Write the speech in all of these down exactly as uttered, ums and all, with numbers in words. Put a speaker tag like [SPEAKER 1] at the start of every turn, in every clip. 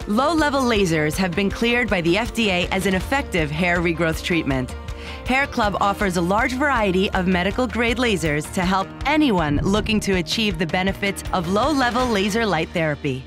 [SPEAKER 1] Low-level lasers have been cleared by the F D A as an effective hair regrowth treatment. HairClub offers a large variety of medical-grade lasers to help anyone looking to achieve the benefits of low-level laser light therapy.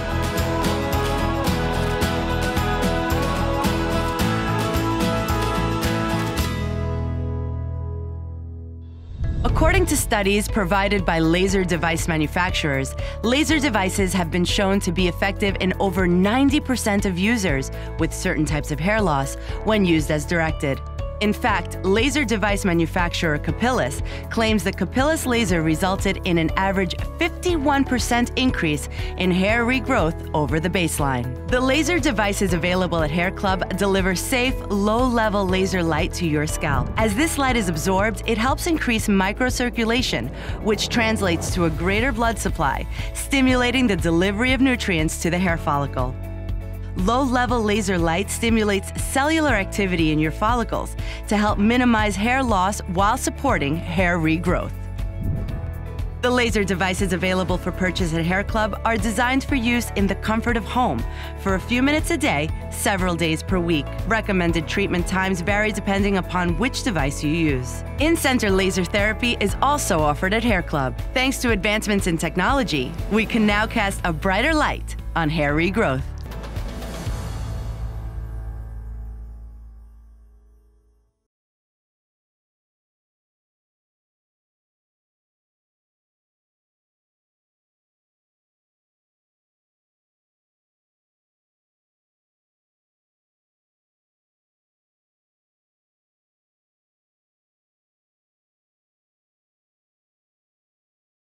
[SPEAKER 1] According to studies provided by laser device manufacturers, laser devices have been shown to be effective in over ninety percent of users with certain types of hair loss when used as directed. In fact, laser device manufacturer Capillus claims the Capillus laser resulted in an average fifty-one percent increase in hair regrowth over the baseline. The laser devices available at HairClub deliver safe, low-level laser light to your scalp. As this light is absorbed, it helps increase microcirculation, which translates to a greater blood supply, stimulating the delivery of nutrients to the hair follicle. Low-level laser light stimulates cellular activity in your follicles to help minimize hair loss while supporting hair regrowth. The laser devices available for purchase at HairClub are designed for use in the comfort of home for a few minutes a day, several days per week. Recommended treatment times vary depending upon which device you use. In-center laser therapy is also offered at HairClub. Thanks to advancements in technology, we can now cast a brighter light on hair regrowth.